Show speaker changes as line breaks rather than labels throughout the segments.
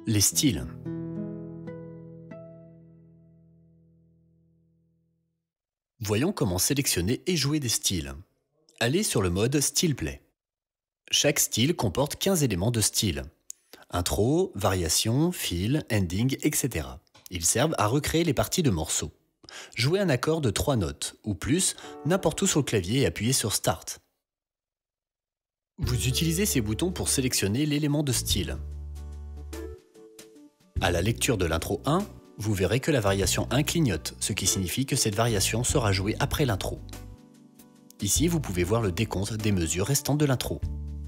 Les styles. Voyons comment sélectionner et jouer des styles. Allez sur le mode Style Play. Chaque style comporte 15 éléments de style. Intro, variation, fill, ending, etc. Ils servent à recréer les parties de morceaux. Jouez un accord de 3 notes, ou plus, n'importe où sur le clavier et appuyez sur Start. Vous utilisez ces boutons pour sélectionner l'élément de style. À la lecture de l'intro 1, vous verrez que la variation 1 clignote, ce qui signifie que cette variation sera jouée après l'intro. Ici, vous pouvez voir le décompte des mesures restantes de l'intro.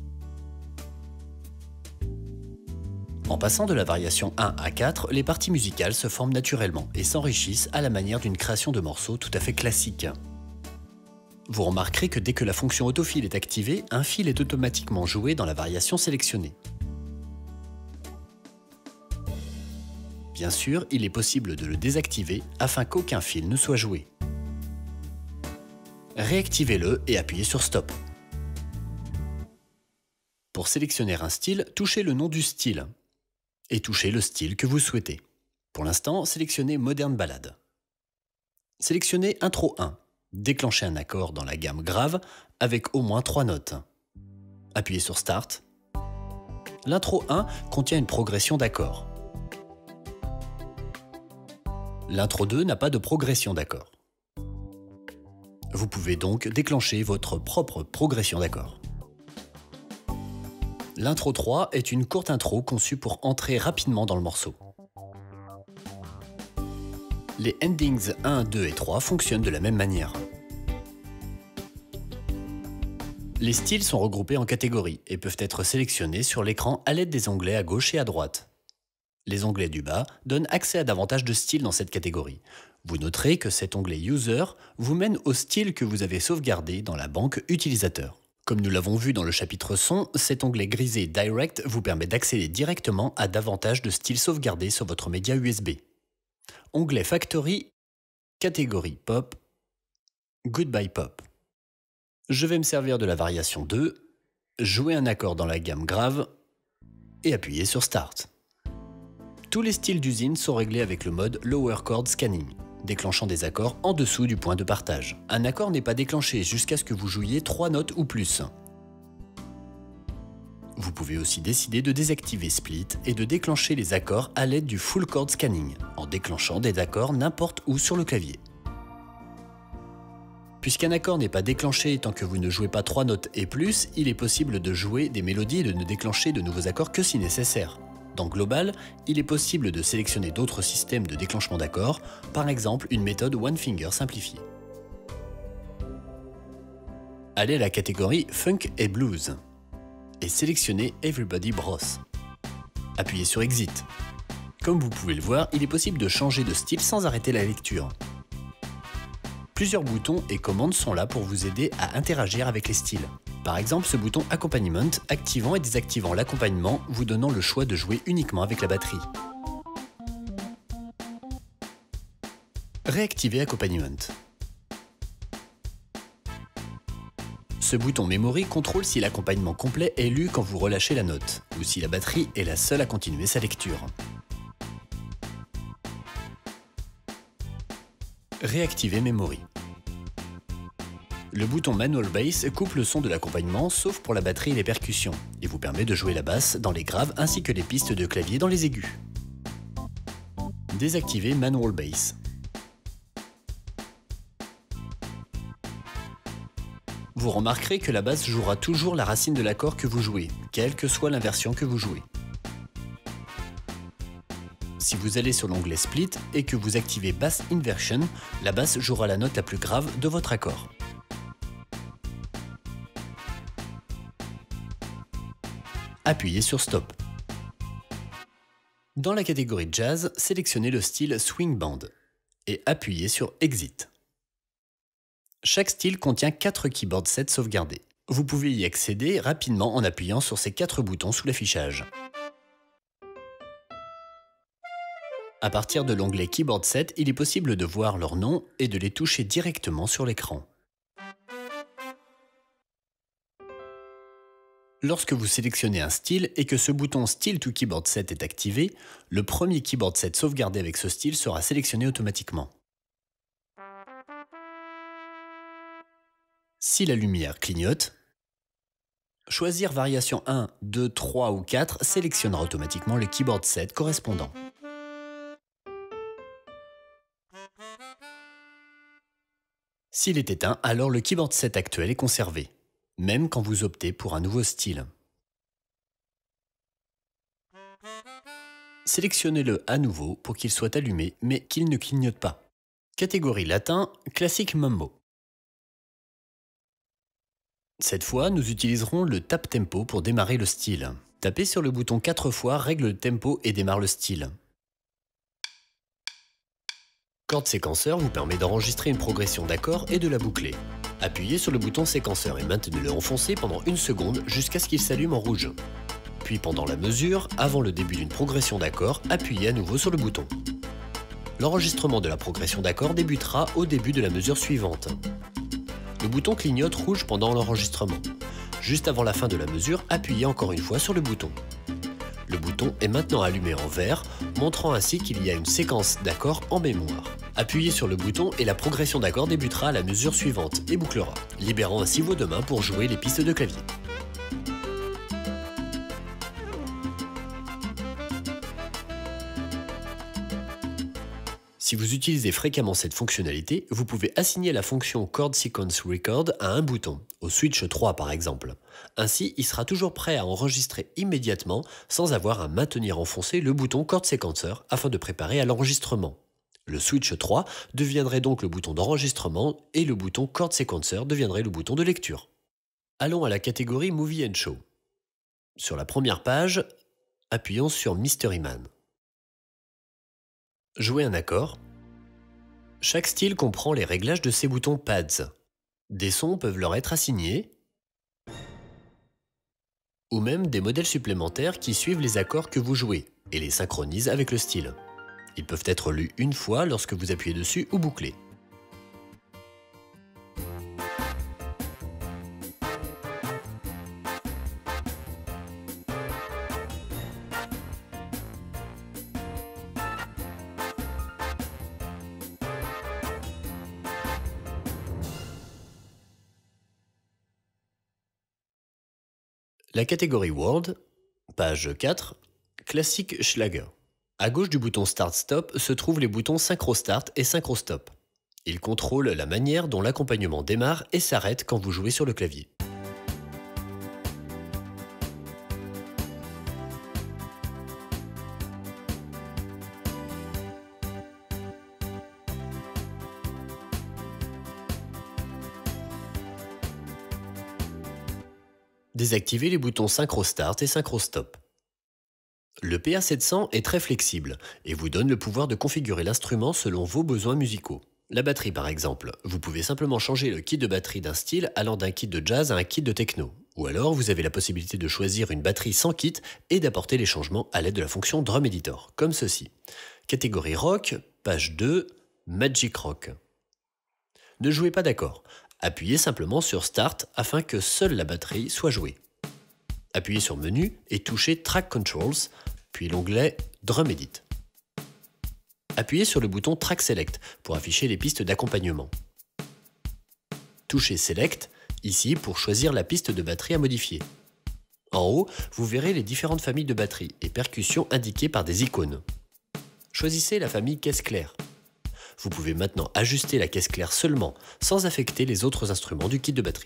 En passant de la variation 1 à 4, les parties musicales se forment naturellement et s'enrichissent à la manière d'une création de morceaux tout à fait classique. Vous remarquerez que dès que la fonction autofill est activée, un fil est automatiquement joué dans la variation sélectionnée. Bien sûr, il est possible de le désactiver afin qu'aucun fil ne soit joué. Réactivez-le et appuyez sur Stop. Pour sélectionner un style, touchez le nom du style et touchez le style que vous souhaitez. Pour l'instant, sélectionnez Modern Ballad. Sélectionnez Intro 1. Déclenchez un accord dans la gamme grave avec au moins 3 notes. Appuyez sur Start. L'intro 1 contient une progression d'accords. L'intro 2 n'a pas de progression d'accords. Vous pouvez donc déclencher votre propre progression d'accords. L'intro 3 est une courte intro conçue pour entrer rapidement dans le morceau. Les endings 1, 2 et 3 fonctionnent de la même manière. Les styles sont regroupés en catégories et peuvent être sélectionnés sur l'écran à l'aide des onglets à gauche et à droite. Les onglets du bas donnent accès à davantage de styles dans cette catégorie. Vous noterez que cet onglet User vous mène au style que vous avez sauvegardé dans la banque Utilisateur. Comme nous l'avons vu dans le chapitre son, cet onglet grisé Direct vous permet d'accéder directement à davantage de styles sauvegardés sur votre média USB. Onglet Factory, catégorie Pop, Goodbye Pop. Je vais me servir de la variation 2, jouer un accord dans la gamme grave et appuyer sur Start. Tous les styles d'usine sont réglés avec le mode Lower Chord Scanning, déclenchant des accords en dessous du point de partage. Un accord n'est pas déclenché jusqu'à ce que vous jouiez 3 notes ou plus. Vous pouvez aussi décider de désactiver Split et de déclencher les accords à l'aide du Full Chord Scanning, en déclenchant des accords n'importe où sur le clavier. Puisqu'un accord n'est pas déclenché tant que vous ne jouez pas 3 notes et plus, il est possible de jouer des mélodies et de ne déclencher de nouveaux accords que si nécessaire. Dans Global, il est possible de sélectionner d'autres systèmes de déclenchement d'accords, par exemple une méthode One Finger simplifiée. Allez à la catégorie Funk et Blues et sélectionnez Everybody Bros. Appuyez sur Exit. Comme vous pouvez le voir, il est possible de changer de style sans arrêter la lecture. Plusieurs boutons et commandes sont là pour vous aider à interagir avec les styles. Par exemple, ce bouton Accompaniment, activant et désactivant l'accompagnement, vous donnant le choix de jouer uniquement avec la batterie. Réactiver Accompaniment. Ce bouton Memory contrôle si l'accompagnement complet est lu quand vous relâchez la note, ou si la batterie est la seule à continuer sa lecture. Réactiver Memory. Le bouton Manual Bass coupe le son de l'accompagnement sauf pour la batterie et les percussions, et vous permet de jouer la basse dans les graves ainsi que les pistes de clavier dans les aigus. Désactiver Manual Bass. Vous remarquerez que la basse jouera toujours la racine de l'accord que vous jouez, quelle que soit l'inversion que vous jouez. Si vous allez sur l'onglet Split et que vous activez Bass Inversion, la basse jouera la note la plus grave de votre accord. Appuyez sur Stop. Dans la catégorie Jazz, sélectionnez le style Swing Band et appuyez sur Exit. Chaque style contient 4 keyboard sets sauvegardés. Vous pouvez y accéder rapidement en appuyant sur ces 4 boutons sous l'affichage. À partir de l'onglet Keyboard Set, il est possible de voir leur nom et de les toucher directement sur l'écran. Lorsque vous sélectionnez un style et que ce bouton Style to Keyboard Set est activé, le premier keyboard set sauvegardé avec ce style sera sélectionné automatiquement. Si la lumière clignote, choisir variation 1, 2, 3 ou 4 sélectionnera automatiquement le keyboard set correspondant. S'il est éteint, alors le keyboard set actuel est conservé, même quand vous optez pour un nouveau style. Sélectionnez-le à nouveau pour qu'il soit allumé, mais qu'il ne clignote pas. Catégorie latin, classique mambo. Cette fois, nous utiliserons le tap tempo pour démarrer le style. Tapez sur le bouton 4 fois, règle le tempo et démarre le style. Chord séquenceur vous permet d'enregistrer une progression d'accords et de la boucler. Appuyez sur le bouton séquenceur et maintenez-le enfoncé pendant 1 seconde jusqu'à ce qu'il s'allume en rouge. Puis pendant la mesure, avant le début d'une progression d'accords, appuyez à nouveau sur le bouton. L'enregistrement de la progression d'accords débutera au début de la mesure suivante. Le bouton clignote rouge pendant l'enregistrement. Juste avant la fin de la mesure, appuyez encore une fois sur le bouton. Le bouton est maintenant allumé en vert, montrant ainsi qu'il y a une séquence d'accords en mémoire. Appuyez sur le bouton et la progression d'accords débutera à la mesure suivante et bouclera, libérant ainsi vos deux mains pour jouer les pistes de clavier. Si vous utilisez fréquemment cette fonctionnalité, vous pouvez assigner la fonction Chord Sequence Record à un bouton, au switch 3 par exemple. Ainsi, il sera toujours prêt à enregistrer immédiatement sans avoir à maintenir enfoncé le bouton Chord Sequencer afin de préparer à l'enregistrement. Le switch 3 deviendrait donc le bouton d'enregistrement et le bouton Chord Sequencer deviendrait le bouton de lecture. Allons à la catégorie Movie and Show. Sur la première page, appuyons sur Mystery Man. Jouer un accord. Chaque style comprend les réglages de ces boutons pads. Des sons peuvent leur être assignés, ou même des modèles supplémentaires qui suivent les accords que vous jouez et les synchronisent avec le style. Ils peuvent être lus une fois lorsque vous appuyez dessus ou bouclés. La catégorie World, page 4, classique Schlager. À gauche du bouton Start-Stop se trouvent les boutons Synchro-Start et Synchro-Stop. Ils contrôlent la manière dont l'accompagnement démarre et s'arrête quand vous jouez sur le clavier. Désactivez les boutons Synchro Start et Synchro Stop. Le PA700 est très flexible et vous donne le pouvoir de configurer l'instrument selon vos besoins musicaux. La batterie par exemple, vous pouvez simplement changer le kit de batterie d'un style allant d'un kit de jazz à un kit de techno. Ou alors vous avez la possibilité de choisir une batterie sans kit et d'apporter les changements à l'aide de la fonction Drum Editor, comme ceci. Catégorie Rock, page 2, Magic Rock. Ne jouez pas d'accord. Appuyez simplement sur Start afin que seule la batterie soit jouée. Appuyez sur Menu et touchez Track Controls, puis l'onglet Drum Edit. Appuyez sur le bouton Track Select pour afficher les pistes d'accompagnement. Touchez Select, ici pour choisir la piste de batterie à modifier. En haut, vous verrez les différentes familles de batteries et percussions indiquées par des icônes. Choisissez la famille caisse claire. Vous pouvez maintenant ajuster la caisse claire seulement, sans affecter les autres instruments du kit de batterie.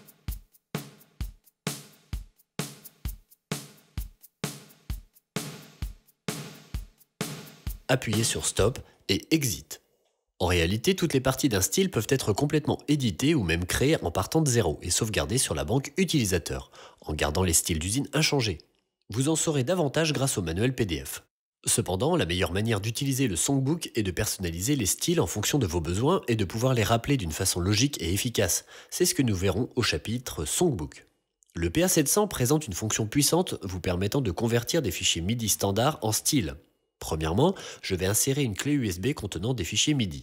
Appuyez sur Stop et Exit. En réalité, toutes les parties d'un style peuvent être complètement éditées ou même créées en partant de zéro et sauvegardées sur la banque utilisateur, en gardant les styles d'usine inchangés. Vous en saurez davantage grâce au manuel PDF. Cependant, la meilleure manière d'utiliser le Songbook est de personnaliser les styles en fonction de vos besoins et de pouvoir les rappeler d'une façon logique et efficace. C'est ce que nous verrons au chapitre Songbook. Le PA700 présente une fonction puissante vous permettant de convertir des fichiers MIDI standards en styles. Premièrement, je vais insérer une clé USB contenant des fichiers MIDI.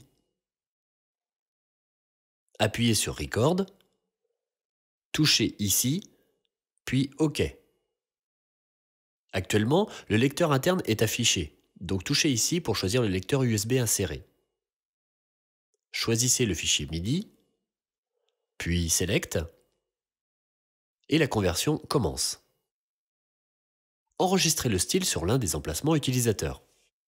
Appuyez sur Record, touchez ici puis OK. Actuellement, le lecteur interne est affiché, donc touchez ici pour choisir le lecteur USB inséré. Choisissez le fichier MIDI, puis Select, et la conversion commence. Enregistrez le style sur l'un des emplacements utilisateurs.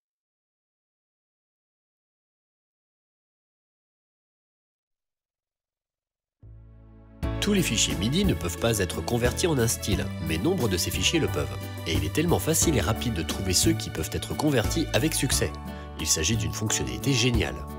Tous les fichiers MIDI ne peuvent pas être convertis en un style, mais nombre de ces fichiers le peuvent. Et il est tellement facile et rapide de trouver ceux qui peuvent être convertis avec succès. Il s'agit d'une fonctionnalité géniale.